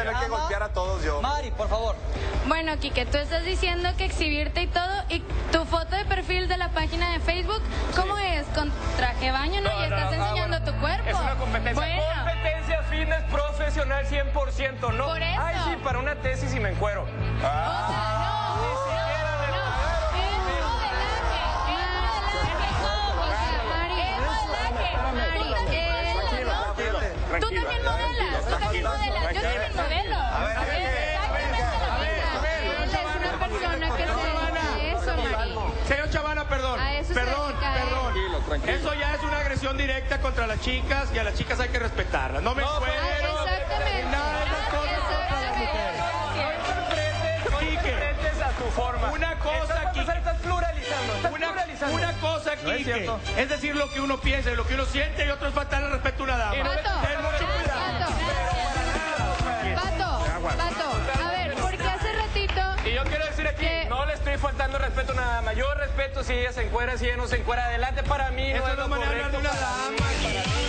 tener que golpear a todos yo. Mari, por favor. Bueno, Quique, tú estás diciendo que exhibirte y todo, y tu foto de perfil de la página de Facebook, ¿cómo es? Con traje de baño, ¿no? Y estás enseñando tu cuerpo. Es una competencia. Bueno. Competencia fitness profesional 100%, ¿no? Por eso. Ay, sí, para una tesis y me encuero. O sea, no. Ni siquiera me pagaron. Tú también modelas, yo también modelo. Es una persona que se dedica a eso, Mari. Señor Chavana, perdón. A eso se Perdón. dedica él. Tranquilo. Eso ya es una agresión directa contra las chicas y a las chicas hay que respetarlas. No me encuentro. Exactamente. Nada de esas cosas contra las mujeres. A tu forma. Una cosa, Quique. Estás pluralizando. Una cosa, No es Quique, cierto. es decir lo que uno piensa y lo que uno siente, y otro es faltarle respeto a una dama. Ten mucho cuidado. Pato, a ver, porque hace ratito... Y yo quiero decir aquí, no le estoy faltando respeto a nada más. Yo respeto si ella se encuera, si ella no se encuera. Adelante, para mí no Eso es no lo es manera de correcto. hablar de una dama.